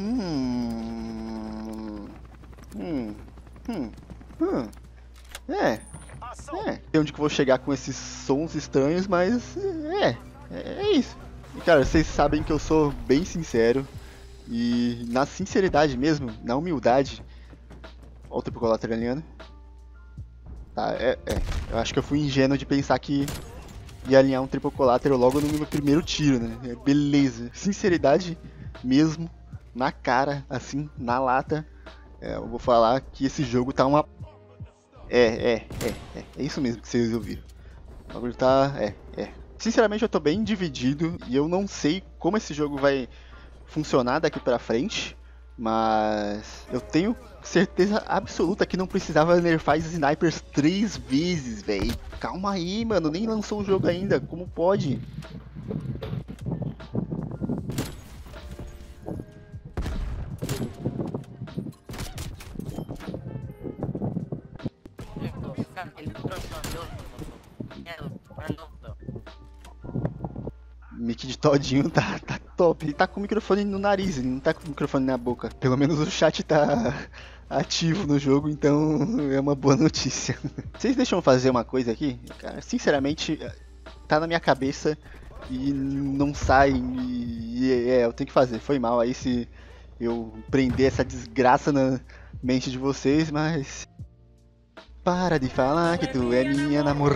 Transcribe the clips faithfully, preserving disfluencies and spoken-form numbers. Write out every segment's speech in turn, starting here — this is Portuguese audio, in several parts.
Hum. Hum. Hum. Hum. É. É. Sei onde que eu vou chegar com esses sons estranhos, mas. É. É, é isso. E cara, vocês sabem que eu sou bem sincero. E na sinceridade mesmo, na humildade. Olha o triple colateraliano. Tá, é, é. Eu acho que eu fui ingênuo de pensar que ia alinhar um triple colateral logo no meu primeiro tiro, né? É, beleza. Sinceridade mesmo, na cara, assim, na lata. É, eu vou falar que esse jogo tá uma. É, é, é, é. É isso mesmo que vocês ouviram. O bagulho tá. É, é. Sinceramente, eu tô bem dividido e eu não sei como esse jogo vai funcionar daqui pra frente. Mas eu tenho certeza absoluta que não precisava nerfar os snipers três vezes, velho. Calma aí, mano. Nem lançou o jogo ainda. Como pode? Mic de todinho tá, tá top. Ele tá com o microfone no nariz, ele não tá com o microfone na boca. Pelo menos o chat tá ativo no jogo, então é uma boa notícia. Vocês deixam eu fazer uma coisa aqui? Cara, sinceramente, tá na minha cabeça e não sai. E, e é, eu tenho que fazer. Foi mal aí se eu prender essa desgraça na mente de vocês, mas. Para de falar que tu é minha namor.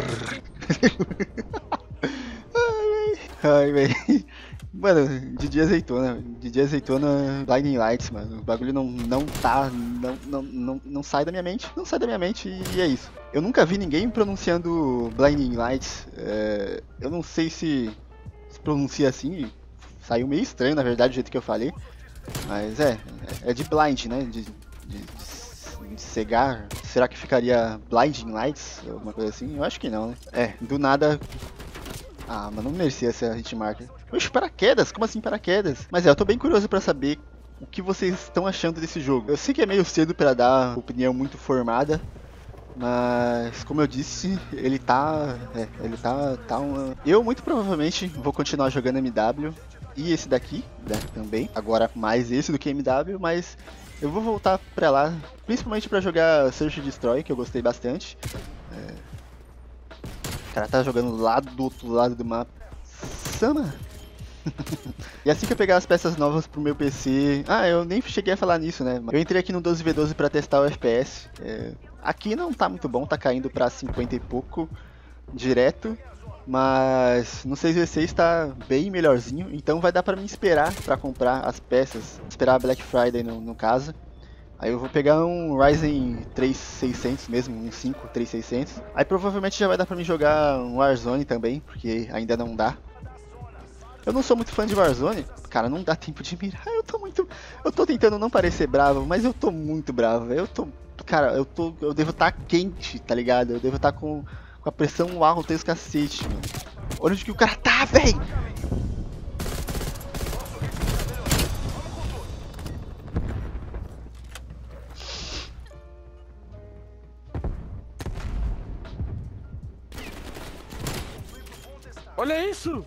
Ai, velho. Mano, Didi Azeitona, Didi Azeitona, Blinding Lights, mano. O bagulho não, não tá, não, não, não, não sai da minha mente, não sai da minha mente e é isso. Eu nunca vi ninguém pronunciando Blinding Lights. É, eu não sei se se pronuncia assim, saiu meio estranho na verdade do jeito que eu falei. Mas é, é de blind, né? De, de, de, de cegar. Será que ficaria Blinding Lights? Alguma coisa assim? Eu acho que não, né? É, do nada. Ah, mas não merecia essa hitmarker. Oxe, paraquedas? Como assim paraquedas? Mas é, eu tô bem curioso pra saber o que vocês estão achando desse jogo. Eu sei que é meio cedo pra dar opinião muito formada, mas como eu disse, ele tá... É, ele tá... tá uma... Eu muito provavelmente vou continuar jogando M W e esse daqui, né, também. Agora mais esse do que M W, mas eu vou voltar pra lá, principalmente pra jogar Search and Destroy, que eu gostei bastante. É... O cara tá jogando lá do outro lado do mapa. Sama! E assim que eu pegar as peças novas pro meu P C... Ah, eu nem cheguei a falar nisso, né? Eu entrei aqui no doze v doze pra testar o F P S. É... Aqui não tá muito bom, tá caindo pra cinquenta e pouco direto. Mas no seis v seis tá bem melhorzinho. Então vai dar pra me esperar pra comprar as peças. Esperar a Black Friday no, no caso. Aí eu vou pegar um Ryzen três mil e seiscentos mesmo, um cinco três mil e seiscentos. Aí provavelmente já vai dar pra mim jogar um Warzone também, porque ainda não dá. Eu não sou muito fã de Warzone, cara, não dá tempo de mirar. Eu tô muito... Eu tô tentando não parecer bravo, mas eu tô muito bravo. Eu tô... Cara, eu tô... Eu devo estar tá quente, tá ligado? Eu devo estar tá com... com a pressão alta e os cacete, mano. Olha onde que o cara tá, véi! Olha isso!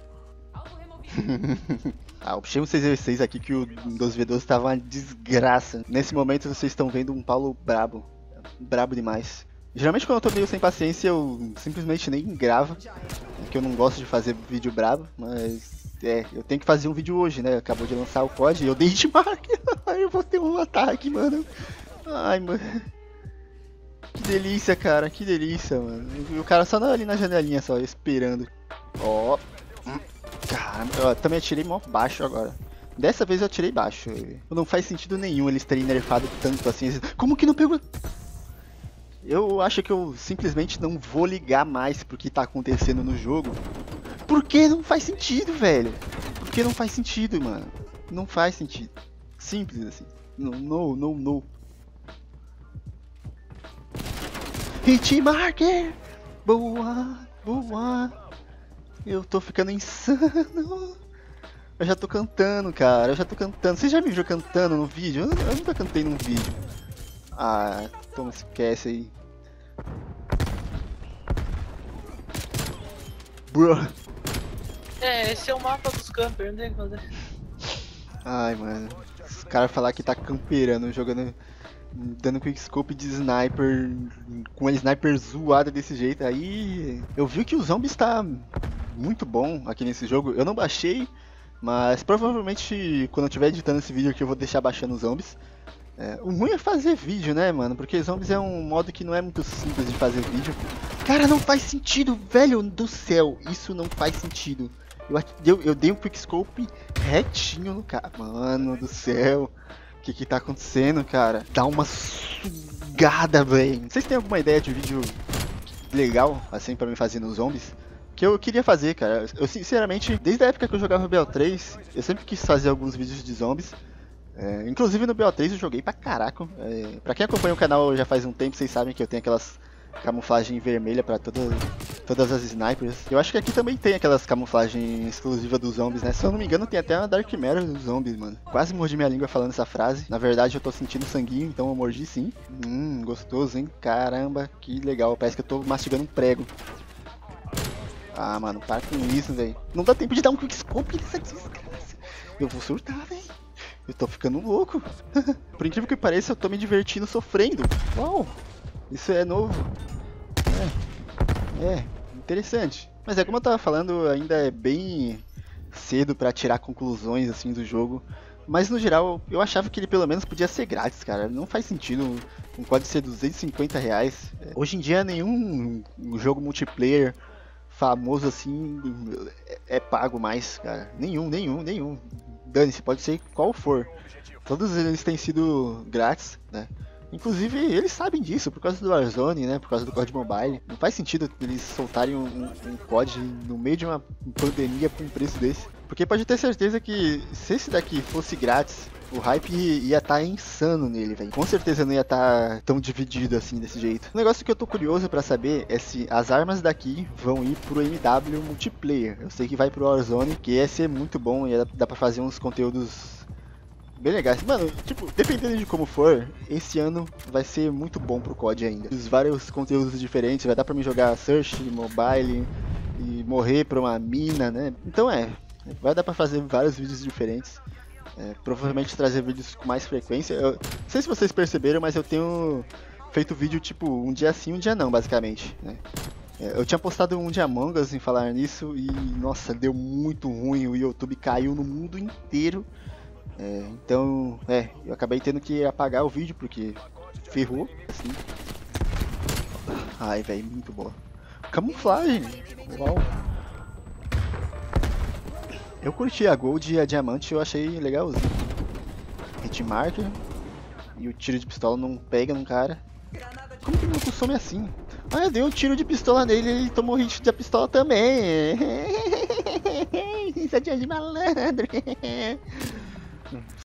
Ah, eu puxei um seis v seis aqui que o doze v doze tava uma desgraça. Nesse momento vocês estão vendo um Paulo brabo. Brabo demais. Geralmente quando eu tô meio sem paciência eu simplesmente nem gravo. Porque eu não gosto de fazer vídeo brabo. Mas é, eu tenho que fazer um vídeo hoje, né? Acabou de lançar o C O D e eu dei hitmark. Ai, eu vou ter um ataque, mano. Ai, mano. Que delícia, cara. Que delícia, mano. E o cara só ali na janelinha, só, esperando. Ó. Hum. Caramba, eu também atirei mó baixo agora. Dessa vez eu atirei baixo. Não faz sentido nenhum eles terem nerfado tanto assim. Como que não pegou? Eu acho que eu simplesmente não vou ligar mais pro que tá acontecendo no jogo. Porque não faz sentido, velho. Porque não faz sentido, mano. Não faz sentido. Simples assim. Não, não, não, não. Hitmarker! Boa, boa. Eu tô ficando insano. Eu já tô cantando, cara. Eu já tô cantando. Você já me viu cantando no vídeo? Eu, eu nunca cantei num vídeo. Ah, então esquece aí. Bro. É, esse é o mapa dos campers, não tem o que fazer. Ai, mano. Os caras falar que tá camperando, jogando, dando quickscope de sniper, com uma sniper zoada desse jeito. Aí eu vi que o zombies tá muito bom aqui nesse jogo. Eu não baixei, mas provavelmente quando eu estiver editando esse vídeo aqui eu vou deixar baixando os zombies. É, o ruim é fazer vídeo, né, mano? Porque zombies é um modo que não é muito simples de fazer vídeo. Cara, não faz sentido, velho do céu. Isso não faz sentido. Eu, eu, eu dei um quickscope retinho no cara. Mano do céu. O que que tá acontecendo, cara? Dá uma sugada, velho. Vocês têm alguma ideia de vídeo legal, assim, pra me fazer nos zombies? Que eu queria fazer, cara. Eu, sinceramente, desde a época que eu jogava B O três, eu sempre quis fazer alguns vídeos de zombies. É, inclusive no B O três eu joguei pra caraca. É, pra quem acompanha o canal já faz um tempo, vocês sabem que eu tenho aquelas camuflagem vermelha pra toda, todas as snipers. Eu acho que aqui também tem aquelas camuflagens exclusivas dos zombies, né? Se eu não me engano tem até uma Dark Matter dos zombies, mano. Quase mordi minha língua falando essa frase. Na verdade eu tô sentindo sanguinho, então eu mordi sim. Hum, gostoso, hein? Caramba, que legal. Parece que eu tô mastigando um prego. Ah, mano, para com isso, velho. Não dá tempo de dar um quickscope nessa desgraça. Eu vou surtar, velho. Eu tô ficando louco. Por incrível que pareça, eu tô me divertindo sofrendo. Uau, isso é novo. É, é, interessante. Mas é como eu tava falando, ainda é bem cedo pra tirar conclusões assim do jogo. Mas no geral, eu achava que ele pelo menos podia ser grátis, cara. Não faz sentido um código ser duzentos e cinquenta reais. Hoje em dia nenhum jogo multiplayer famoso assim é pago mais, cara. Nenhum, nenhum, nenhum. Dane-se, pode ser qual for. Todos eles têm sido grátis, né? Inclusive, eles sabem disso, por causa do Warzone, né? Por causa do C O D Mobile. Não faz sentido eles soltarem um, um, um C O D no meio de uma pandemia com um preço desse. Porque pode ter certeza que se esse daqui fosse grátis, o hype ia estar tá insano nele, velho. Com certeza não ia estar tá tão dividido assim, desse jeito. O negócio que eu tô curioso pra saber é se as armas daqui vão ir pro M W Multiplayer. Eu sei que vai pro Warzone, que ia ser muito bom, ia dar pra fazer uns conteúdos bem legais. Mano, tipo, dependendo de como for, esse ano vai ser muito bom pro C O D ainda. Os vários conteúdos diferentes, vai dar pra mim jogar Search, Mobile e morrer pra uma mina, né? Então é, vai dar pra fazer vários vídeos diferentes. É, provavelmente trazer vídeos com mais frequência. Eu, não sei se vocês perceberam, mas eu tenho feito vídeo tipo um dia sim, um dia não, basicamente, né? É, eu tinha postado um de Among Us em falar nisso e, nossa, deu muito ruim. O YouTube caiu no mundo inteiro. É, então, é, eu acabei tendo que apagar o vídeo porque ferrou, assim. Ai, velho, muito boa. Camuflagem, uau. Eu curti a Gold e a Diamante, eu achei legalzinho. Hitmarker. E o tiro de pistola não pega num cara. Como que meu costuma é assim? Ah, eu dei um tiro de pistola nele e ele tomou hit da pistola também. Isso é de malandro.